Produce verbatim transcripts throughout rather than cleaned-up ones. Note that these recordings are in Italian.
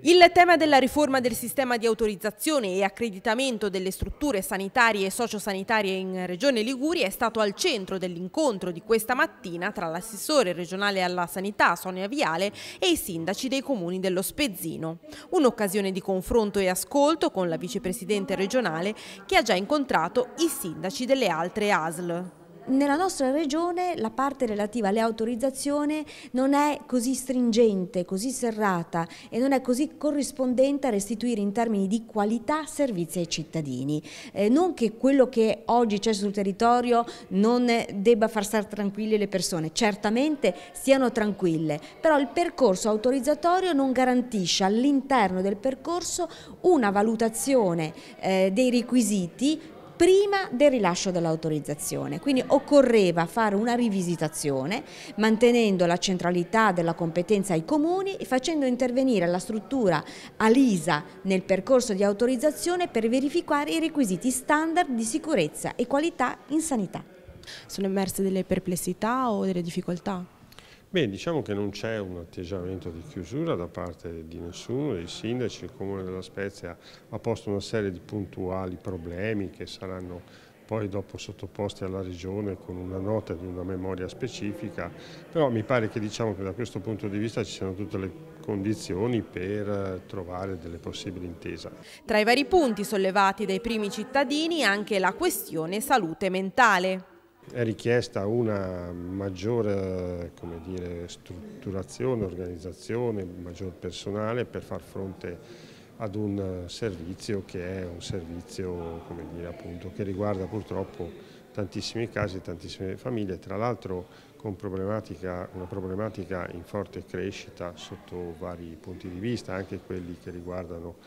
Il tema della riforma del sistema di autorizzazione e accreditamento delle strutture sanitarie e sociosanitarie in Regione Liguria è stato al centro dell'incontro di questa mattina tra l'assessore regionale alla sanità Sonia Viale e i sindaci dei comuni dello Spezzino. Un'occasione di confronto e ascolto con la vicepresidente regionale che ha già incontrato i sindaci delle altre A S L. Nella nostra regione la parte relativa alle autorizzazioni non è così stringente, così serrata e non è così corrispondente a restituire in termini di qualità servizi ai cittadini. Eh, non che quello che oggi c'è sul territorio non debba far stare tranquille le persone, certamente stiano tranquille, però il percorso autorizzatorio non garantisce all'interno del percorso una valutazione eh, dei requisiti prima del rilascio dell'autorizzazione, quindi occorreva fare una rivisitazione mantenendo la centralità della competenza ai comuni e facendo intervenire la struttura ALISA nel percorso di autorizzazione per verificare i requisiti standard di sicurezza e qualità in sanità. Sono emerse delle perplessità o delle difficoltà? Beh, diciamo che non c'è un atteggiamento di chiusura da parte di nessuno, dei sindaci. Il Comune della Spezia ha posto una serie di puntuali problemi che saranno poi dopo sottoposti alla Regione con una nota di una memoria specifica, però mi pare che, diciamo, che da questo punto di vista ci siano tutte le condizioni per trovare delle possibili intese. Tra i vari punti sollevati dai primi cittadini anche la questione salute mentale. È richiesta una maggiore, come dire, strutturazione, organizzazione, maggior personale per far fronte ad un servizio che è un servizio, come dire, appunto, che riguarda purtroppo tantissimi casi e tantissime famiglie, tra l'altro con problematica, una problematica in forte crescita sotto vari punti di vista, anche quelli che riguardano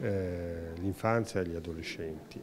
eh, l'infanzia e gli adolescenti.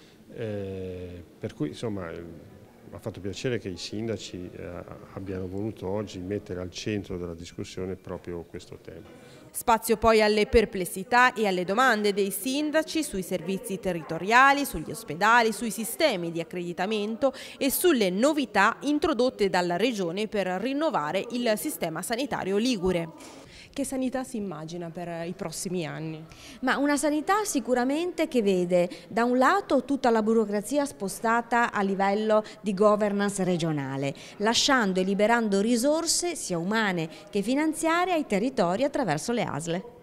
Eh, per cui, insomma, mi ha fatto piacere che i sindaci eh, abbiano voluto oggi mettere al centro della discussione proprio questo tema. Spazio poi alle perplessità e alle domande dei sindaci sui servizi territoriali, sugli ospedali, sui sistemi di accreditamento e sulle novità introdotte dalla Regione per rinnovare il sistema sanitario ligure. Che sanità si immagina per i prossimi anni? Ma una sanità sicuramente che vede da un lato tutta la burocrazia spostata a livello di governance regionale, lasciando e liberando risorse sia umane che finanziarie ai territori attraverso le A S L.